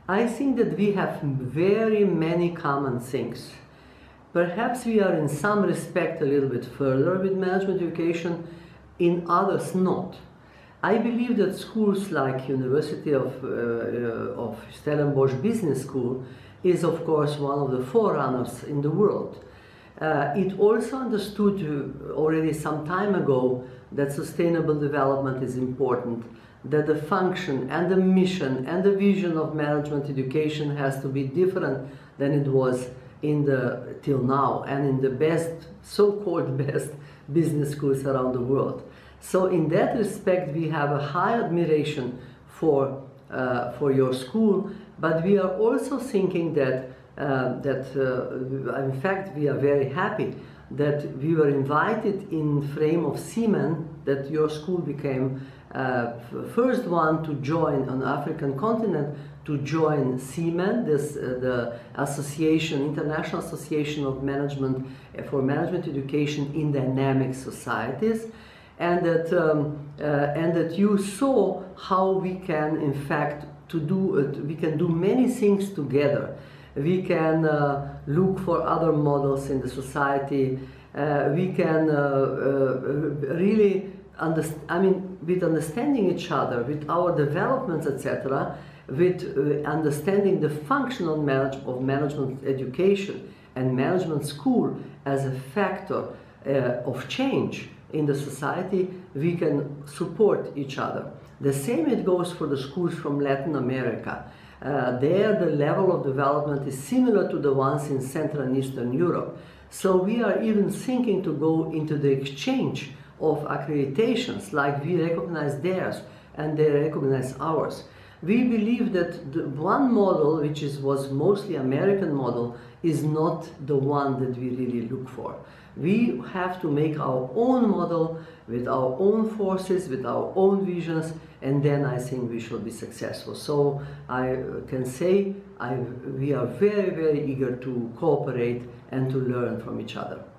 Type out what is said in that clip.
I think that we have very many common things. Perhaps we are in some respect a little bit further with management education, in others not. I believe that schools like University of Stellenbosch Business School is of course one of the forerunners in the world. It also understood already some time ago that sustainable development is important, that the function and the mission and the vision of management education has to be different than it was till now and in the best, so-called best business schools around the world. So in that respect, we have a high admiration for your school, but we are also thinking that in fact, we are very happy that we were invited in frame of Siemens, that your school became first one to join on the African continent, to join Siemens, the association, International Association of Management for Management Education in Dynamic Societies, and that you saw how we can, in fact, we can do many things together. We can look for other models in the society. We can really with understanding each other, with our developments, etc., with understanding the function of management education and management school as a factor of change in the society, we can support each other. The same it goes for the schools from Latin America. There the level of development is similar to the ones in Central and Eastern Europe. So we are even thinking to go into the exchange of accreditations, like we recognize theirs and they recognize ours. We believe that the one model, which was mostly American model, is not the one that we really look for. We have to make our own model with our own forces, with our own visions, and then I think we shall be successful. So I can say we are very, very eager to cooperate and to learn from each other.